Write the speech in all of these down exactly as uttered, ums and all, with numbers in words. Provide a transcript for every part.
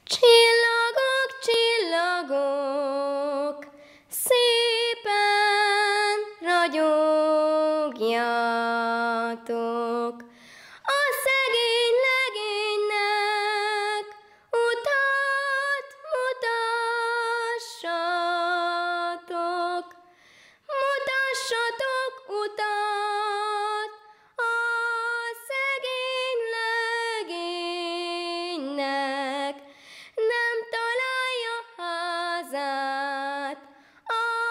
Csillagok, csillagok, szépen ragyogjatok. A szegény legénynek utat mutassatok. Mutassatok utat a szegény legénynek. Nem találja házát a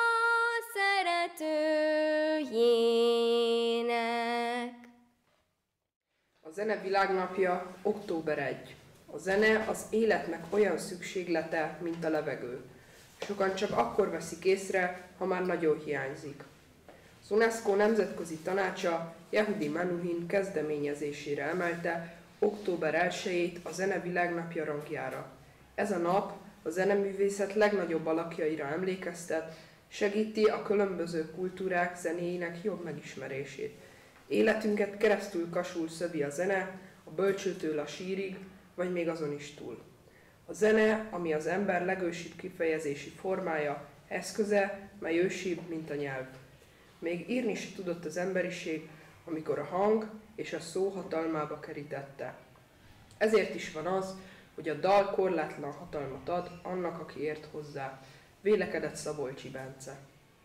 szeretőjének. A zene világnapja október elseje. A zene az életnek olyan szükséglete, mint a levegő. Sokan csak akkor veszik észre, ha már nagyon hiányzik. Az UNESCO Nemzetközi Tanácsa Yehudi Menuhin kezdeményezésére emelte október elsejét a zene világnapja rangjára. Ez a nap a zeneművészet legnagyobb alakjaira emlékeztet, segíti a különböző kultúrák zenéinek jobb megismerését. Életünket keresztül kasul szövi a zene, a bölcsőtől a sírig, vagy még azon is túl. A zene, ami az ember legősibb kifejezési formája, eszköze, mely ősibb, mint a nyelv. Még írni se tudott az emberiség, amikor a hang és a szó hatalmába kerítette. Ezért is van az, hogy a dal korlátlan hatalmat ad annak, aki ért hozzá. Vélekedett Szabolcsi Bence.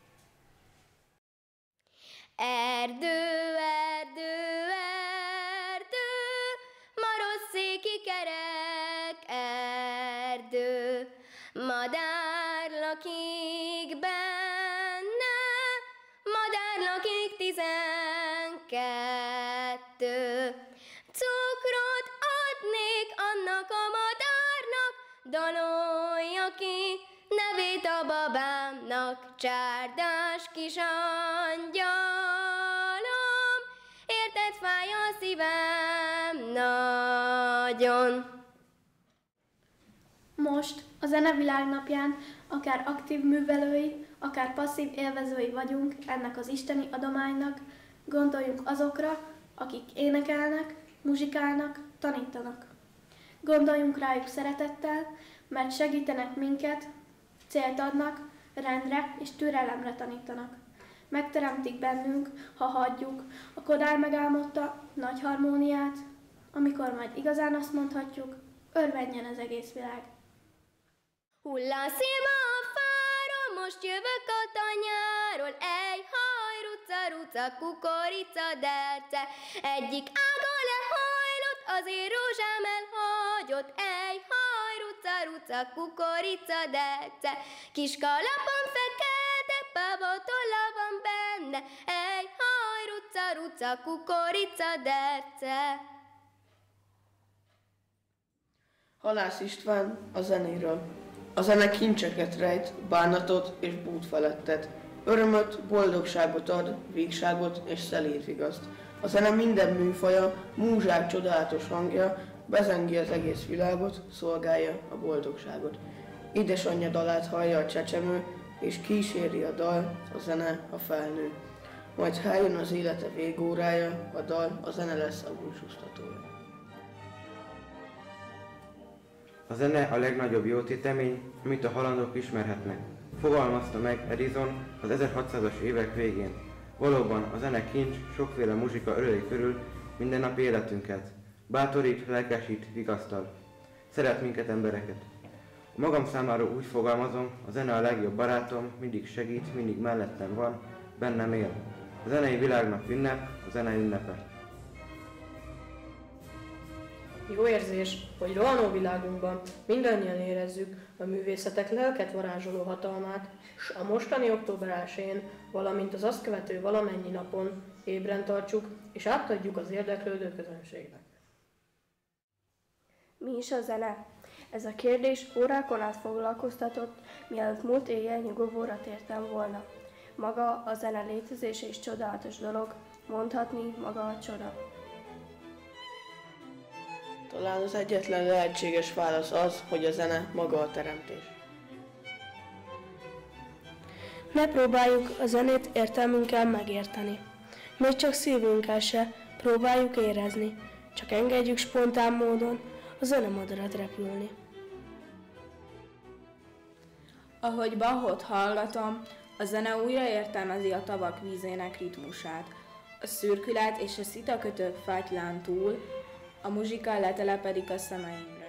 Erdő, erdő, erdő, marosszéki kerek erdő, madár lakik benne, madár lakik tizenkettő. Cukrot adnék annak a madárnak, dalolja ki nevét a babámnak. Csárdás kis angyalom, érted, fáj a szívem nagyon. Most, a zene világnapján akár aktív művelői, akár passzív élvezői vagyunk ennek az isteni adománynak, gondoljunk azokra, akik énekelnek, muzsikálnak, tanítanak. Gondoljunk rájuk szeretettel, mert segítenek minket, célt adnak, rendre és türelemre tanítanak. Megteremtik bennünk, ha hagyjuk a Kodály megálmodta nagy harmóniát, amikor majd igazán azt mondhatjuk, örvendjen az egész világ. Hullászima a fáról, most jövök a tanyáról, ej, haj, ruca, ruca, kukorica, derce. Egyik ága lehajlott, azért rózsám elhagyott, ej, haj, ruca, ruca, kukorica, derce. Kis kalapom fekete, babatolla van benne, ej, haj, ruca, ruca, kukorica, derce. Halász István a zenéről. A zene kincseket rejt, bánatot és bút felettet. Örömöt, boldogságot ad, vígságot és szelíd vigaszt. A zene minden műfaja, múzsák csodálatos hangja, bezengi az egész világot, szolgálja a boldogságot. Édesanyja dalát hallja a csecsemő, és kíséri a dal, a zene a felnő. Majd ha eljön az élete végórája, a dal, a zene lesz a búcsúztatója. A zene a legnagyobb jótétemény, amit a halandók ismerhetnek. Fogalmazta meg Edison az ezerhatszázas évek végén. Valóban a zene kincs, sokféle muzsika öleli körül mindennapi életünket. Bátorít, lelkesít, vigasztal. Szeret minket embereket. A magam számára úgy fogalmazom, a zene a legjobb barátom, mindig segít, mindig mellettem van, bennem él. A zenei világnak ünnep, a zene ünnepe. Jó érzés, hogy rohanó világunkban mindannyian érezzük a művészetek lelket varázsoló hatalmát, s a mostani október elsején, valamint az azt követő valamennyi napon ébren tartsuk és átadjuk az érdeklődő közönségnek. Mi is a zene? Ez a kérdés órákon át foglalkoztatott, mielőtt múlt éjjel nyugovóra tértem volna. Maga a zene létezése is csodálatos dolog, mondhatni maga a csoda. Talán az egyetlen lehetséges válasz az, hogy a zene maga a teremtés. Ne próbáljuk a zenét értelmünkkel megérteni. Még csak szívünkkel se próbáljuk érezni, csak engedjük spontán módon a zenemadarat repülni. Ahogy Bachot hallgatom, a zene újra értelmezi a tavak vízének ritmusát. A szürkület és a szitakötők fátylán túl a muzsika letelepedik a szemeimre.